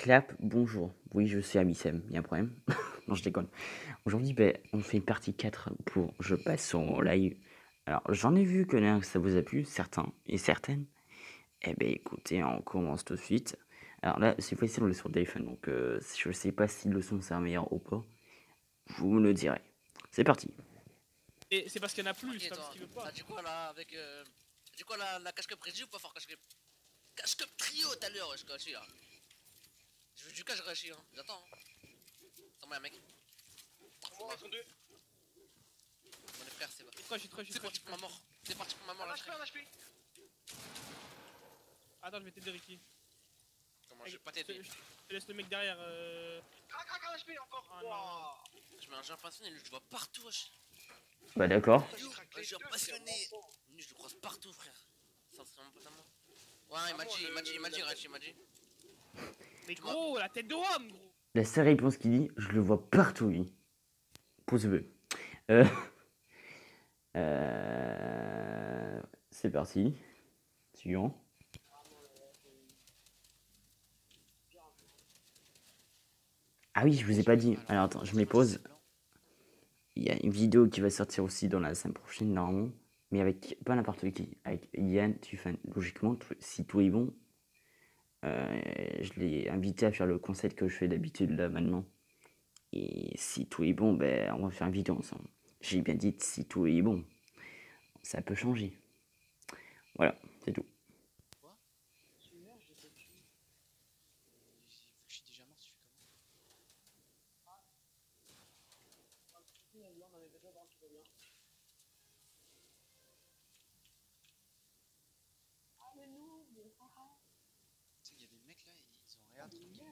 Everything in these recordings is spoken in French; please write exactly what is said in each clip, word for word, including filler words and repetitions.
Clap, bonjour. Oui, je suis Amissem, il y a un problème? Non, je déconne. Aujourd'hui, ben, on fait une partie quatre pour Je passe en live. Alors, j'en ai vu que ça vous a plu, certains et certaines. Eh ben, écoutez, on commence tout de suite. Alors là, cette fois-ci, on est sur le téléphone, donc euh, je sais pas si le son sera meilleur ou pas. Vous me le direz. C'est parti. Et c'est parce qu'il y en a plus, Ok, c'est pas toi, parce qu'il veut pas. t'as dit quoi là avec. Euh... T'as dit quoi la, la cache-cup Reggie ou pas fort cache-cup? Cache-cup trio tout à l'heure, je cache là. Je veux du cache Rachi, hein. J'attends. Hein. Attends-moi, un mec. Moi, ils sont deux. Mon frère, c'est pas. Je suis trop, je suis C'est trop, parti pour ma mort. C'est parti pour ma mort Un là, H P, frère. un H P. Attends, je vais t'aider, Ricky. Comment je vais pas t'aider? Je te laisse le mec derrière. Euh... Crac, crac, un H P encore. Ah, non. Wow. Je mets un jeu passionné, je le vois partout, wesh. Bah d'accord. Un jeu passionné. Je le croise partout, frère. Ça serait mon pote à moi. Ouais, il m'a dit, il m'a dit, il m'a dit, Rachi, il m'a dit. Mais gros, la tête de Rome, gros. La seule réponse qu'il dit, je le vois partout, lui. Pouce bleu. Euh... euh... C'est parti. Suivant. Ah oui, je vous ai pas dit. Alors attends, je me les pose. Il y a une vidéo qui va sortir aussi dans la semaine prochaine, normalement. Mais avec pas n'importe qui. Avec Yann Tufan. Logiquement, si tout est bon, euh, je l'ai invité à faire le concept que je fais d'habitude là maintenant. Et si tout est bon, ben, on va faire une vidéo ensemble. J'ai bien dit si tout est bon. Ça peut changer. Voilà, c'est tout. Quoi? Je suis mort, je sais plus. Je suis déjà mort, tu fais comment? Ah, mais nous, tu sais, il y a des mecs là, ils ont rien tranquille.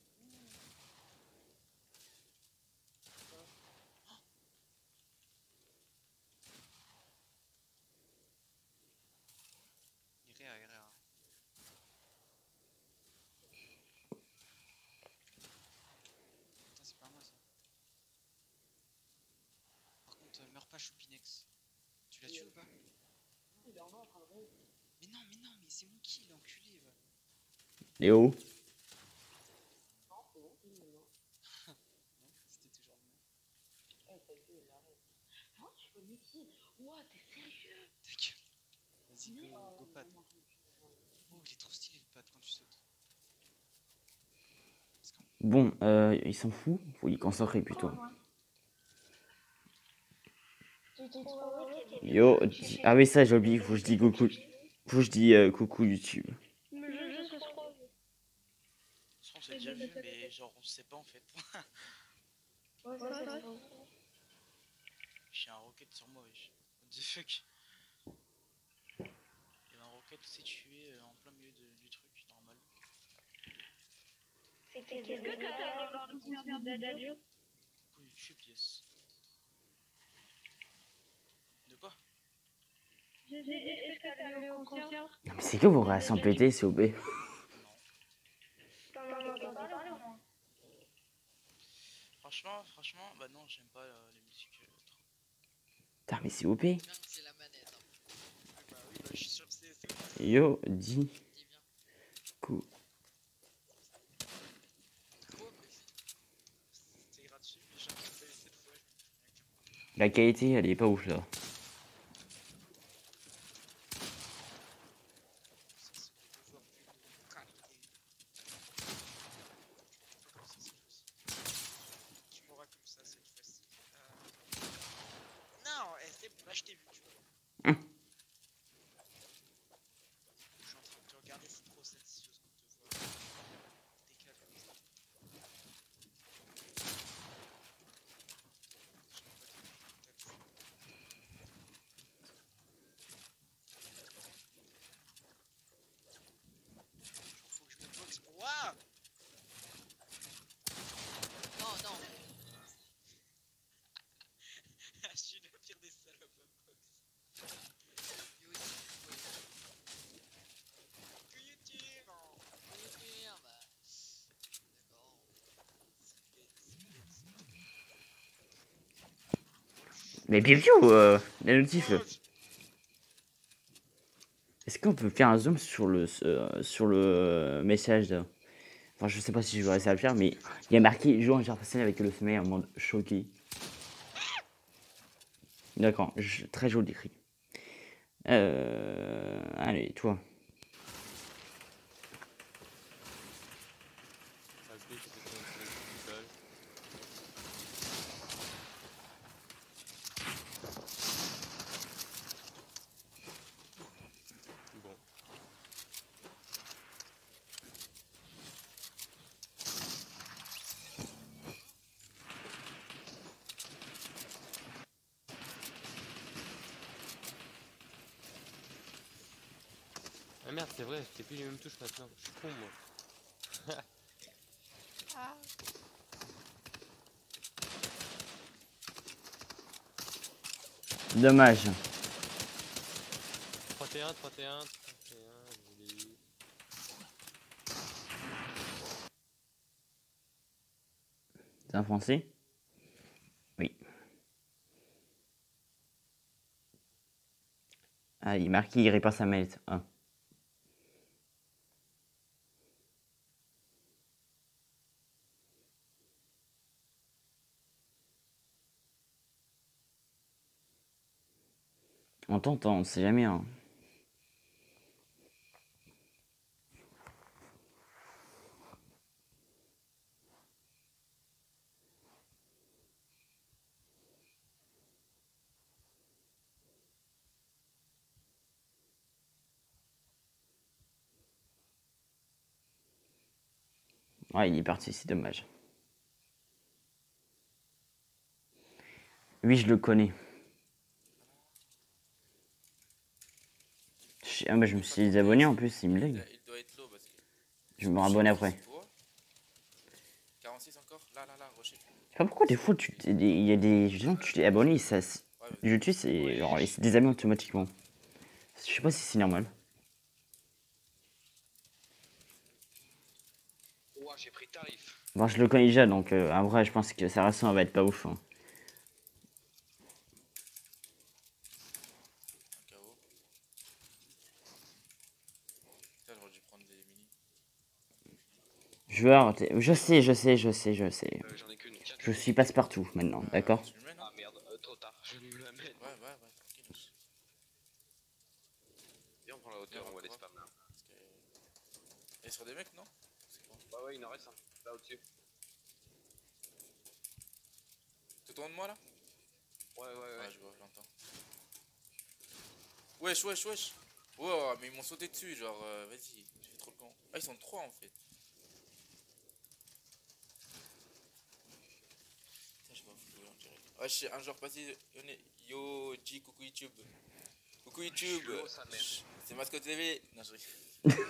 Il rire, il rire. Putain, c'est pas moi ça. Par contre, euh, meurs pas, Choupinex. Tu l'as tué ou pas? Il est en train de rire. Mais non, mais non, mais c'est mon kill, l'enculé, va. Léo. Non, c'était toujours moi. Eh, t'as vu, il arrête. Non, tu peux me dire. Ouah, t'es sérieux? Ta gueule. Vas-y, go, go pad. Oh, il est trop stylé le pad quand tu sautes. Bon, euh, il s'en fout. Faut y concentrer plutôt. Yo, dis... ah oui, ça j'ai oublié. Faut que je dise coucou. Faut que je dise euh, coucou YouTube. Mais je jeu, ce sera. Ça, on s'est déjà vu, mais genre, on sait pas en fait. Ouais, ça, ça, ça. J'ai un rocket sur moi, wesh. What the fuck? Il y a un rocket situé en plein milieu de, du truc, normal. Est-ce que t'as allé voir le concert d'Adagio? Coucou YouTube, yes. De quoi? Est-ce que t'as allé au concert? Non, mais c'est que vos réactions pétées, s'il vous plaît. T'en as entendu parler au moins? Franchement, franchement, bah non, j'aime pas euh, les musiques euh, trop. Putain, mais s'il vous plaît. C'est la manette. Hein. Ah bah oui, bah je suis sûr que c'est tout. Yo, dis. Dis bien. Coucou. Trop précis. C'est gratuit, mais j'ai fait cette fois. La qualité, elle est pas ouf là. Tu m'auras comme ça cette fois-ci. Euh... Non, eh, c'est bon, là je t'ai vu, tu vois. Hum. Je suis en train de te regarder, c'est trop satisfaisant de te voir. Décale comme ça. Faut que je me boxe. Waouh! Non, non. Je suis le pire des salopes à boxe. Lui aussi, oui. Que YouTube! Oui, oui, ah bah. D'accord. Mais Pipiou, euh, la notif. Est-ce qu'on peut faire un zoom sur le, euh, sur le message là? Enfin, je sais pas si je vais réussir à le faire, mais il y a marqué joue en genre facile avec le sommeil en mode choqué. D'accord, je- très joli écrit. Euh... Allez, toi. Ça se dit que c'était un truc musical. Bon. Ah merde, c'est vrai, c'était plus les mêmes touches maintenant. Je suis con moi. Dommage. trente et un, trente et un, trente et un, je l'ai eu. C'est un français? Oui. Ah, il marque qu'il répare sa manette. Ah. On t'entend, on sait jamais. Hein. Ouais, il est parti, c'est dommage. Oui, je le connais. Je- Ah bah je me suis désabonné en plus, il me lag. Il doit être low parce que. Je me rabonne après. quarante-six encore? Là, là, là, rocher. Je sais pas pourquoi des fois tu t'es- des- il y a des gens tu t'es abonné, ça s- je tue c'est genre ils se désabonnent automatiquement. Je sais pas si c'est normal. Ouah, j'ai pris tarif. Bon, je le connais déjà donc euh, en vrai je pense que sa réaction elle va être pas ouf. Hein. Un K O. Putain, j'aurais dû prendre des mini. Joueur, t'es- je sais, je sais, je sais, je sais. Euh, J'en ai qu'une. Tiens, Je suis passe-partout maintenant, d'accord? Tu le mets, non? Ah merde, euh, trop tard. Je lui la mène. Ouais, ouais, ouais, tranquille. Viens, on prend la hauteur, on voit les spams là. Parce que. Il est sur des mecs, non? C'est bon. Bah ouais, il en reste un. Là au-dessus. Tout au long de moi là? Ouais, ouais, ouais. Ouais, je vois, je l'entends. Wesh, wesh, wesh. Wow, mais ils m'ont sauté dessus, genre, euh, vas-y, j'ai fait trop le con. Ah, ils sont trois en fait. Putain, je vais vous jouer en direct. Ah, je sais, un jour passé, on est- yo, G, coucou YouTube. Coucou YouTube. Chaud, sa mère. Chut, c'est Mascotte T V. Non, je rigole.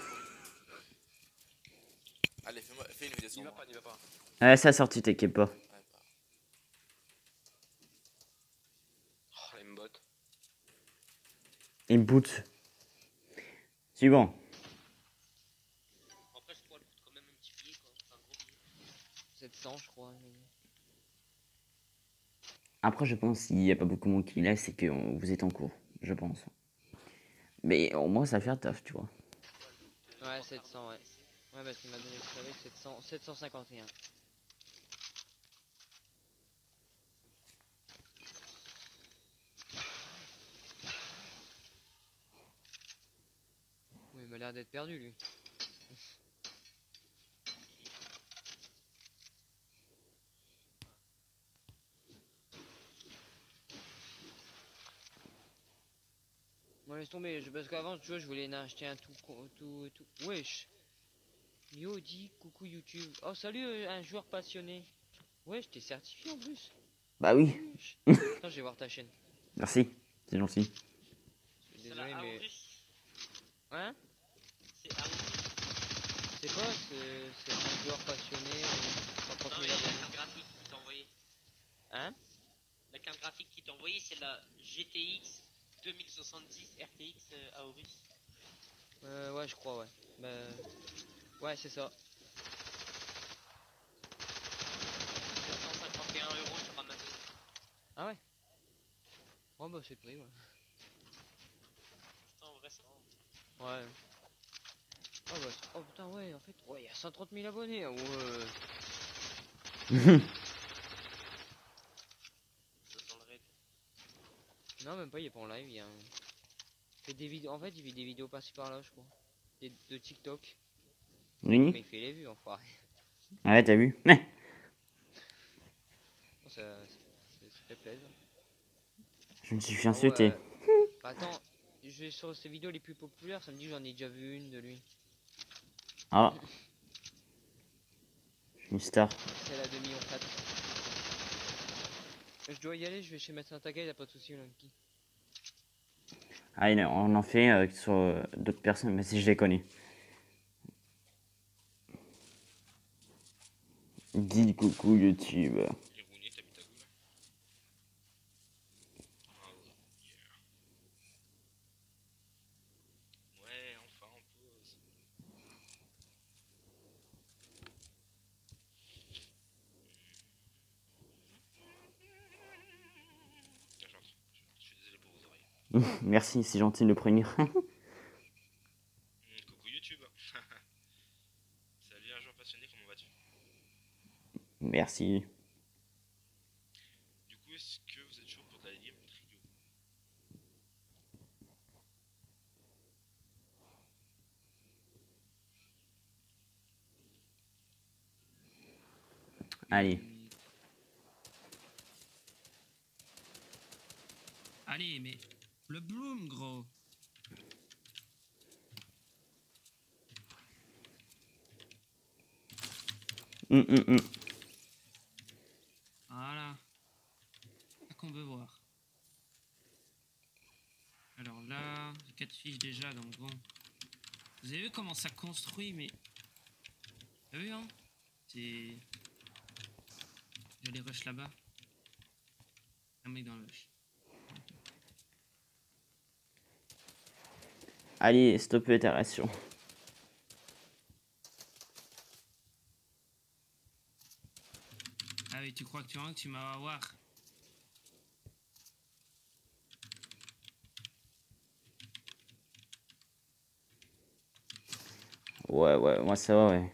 Allez, fais, fais une vidéo sur N'y va moi. pas, n'y va pas. Ouais, ça a sorti, t'inquiète pas. Ouais, bah. Oh, les m'bots. Il me boot. Suivant. Après, je pourrais le foutre quand même un petit billet, quoi. Enfin, un gros billet. sept cents, je crois. mais- Après, je pense s'il y a pas beaucoup de monde qui l'a, c'est que on- vous êtes en cours, je pense. Mais au moins ça va faire taf, tu vois. Ouais, sept cents, ouais. Ouais, parce qu'il m'a donné le avec sept cents, sept cent cinquante et un. Oui, il m'a l'air d'être perdu, lui. Bon, laisse tomber, je- parce qu'avant, tu vois, je voulais en acheter un tout, con- tout, tout. Wesh. Yo, dis, coucou YouTube. Oh, salut, euh, un joueur passionné. Wesh, t'es certifié en plus. Bah oui, Wesh. Attends, je vais voir ta chaîne. merci, c'est gentil. Je suis C'est désolé, la mais. Aorus. Hein? C'est Aorus. C'est quoi? C'est c'est un joueur passionné. euh, cent trente Non, mais mille la abonnés. carte graphique qui t'a envoyé. Hein? La carte graphique qui t'a envoyé, c'est la G T X deux mille soixante-dix R T X euh, Aorus. Euh, ouais, je crois, ouais. Bah. Ouais, c'est ça. sept cent cinquante et un euros sur Amazon. Ah ouais? Oh, bah, c'est le prix, ouais. Putain, en vrai, ça va. Ouais. Oh bah, c'est- oh putain, ouais, en fait, ouais, il y a cent trente mille abonnés. Hein, ouais. Ça sent le raid. Non, même pas, il est pas en live. Il y a un... il fait des vidéos. En fait, il fait des vidéos par-ci par-là, je crois. Des... De TikTok. Mais Oui. il fait les vues, enfoiré. Ah ouais, t'as vu? Bon, ça, ça, ça fait plaisir. Je me suis fait Ah insulter. ouais. Bah, attends, je vais sur ces vidéos les plus populaires, ça me dit que j'en ai déjà vu une de lui. Ah. Je suis une star. C'est la deux millions quatre. Je dois y aller, je vais chez Médecin Taga, y'a pas de soucis, Lucky. Ah, il- on en fait euh, sur euh, d'autres personnes, mais si je les connais. Dis coucou YouTube. Les rouniers, t'habites à où là? Ah ouais. Yeah. Ouais, enfin on pose. Je rentre, je rentre, je suis désolé pour vos oreilles. Merci, c'est gentil de le prévenir. Mmh, coucou YouTube. Salut un joueur passionné, comment vas-tu? Merci. Du coup, est-ce que vous êtes chaud pour de la game trio? Allez. Allez, mais le bloom, gros. Hum, hum, hum. Voilà. C'est qu'on veut voir. Alors là, j'ai quatre fiches déjà, donc bon. Vous avez vu comment ça construit, mais... Vous avez vu, hein? C'est... J'allais rush là-bas. Un mec dans le rush. Allez, stoppez ta ration. Ah oui, tu crois que tu, hein, que tu m'as voir. Ouais, ouais, moi ça va, ouais.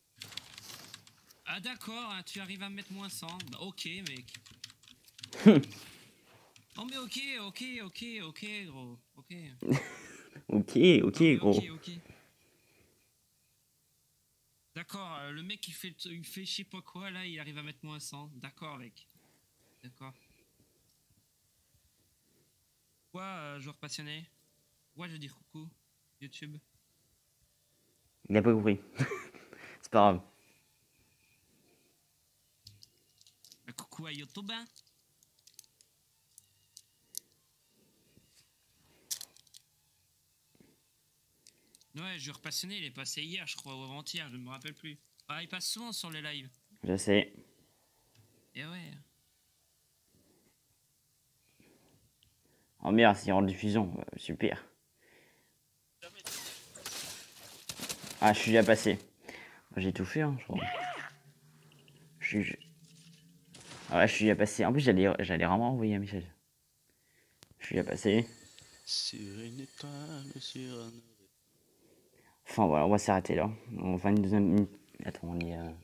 Ah d'accord, hein, tu arrives à me mettre moins cent. Bah ok, mec. Oh mais ok, ok, ok, ok, gros. Ok. Ok, ok, Non, mais gros. ok, ok. D'accord, euh, le mec il fait, il fait je sais pas quoi là, il arrive à mettre moins cent. D'accord, mec. D'accord. Quoi, euh, joueur passionné? Ouais, je veux dire coucou. YouTube. Il a pas compris. C'est pas grave. Bah, coucou à YouTube. Hein. Ouais, joueur passionné, il est passé hier, je crois, ou avant-hier, je ne me rappelle plus. Ah, il passe souvent sur les lives. Je sais. Et ouais. Oh merde, c'est en diffusion. Euh, super. Ah, je suis déjà passé. J'ai tout fait, hein, je crois. Je suis... je- Ah ouais, je suis déjà passé. En plus, j'allais j'allais vraiment envoyer un message. Je suis déjà passé. Sur une étoile, sur un... Enfin, voilà, on va s'arrêter là. On va une deuxième minute. Attends, on est... euh,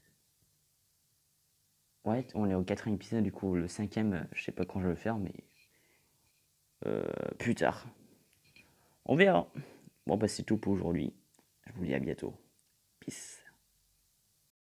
Ouais, on est au quatrième épisode, du coup, le cinquième, euh, je sais pas quand je vais le faire, mais... Euh, plus tard. On verra. Bon, bah, c'est tout pour aujourd'hui. Je vous dis à bientôt. Peace.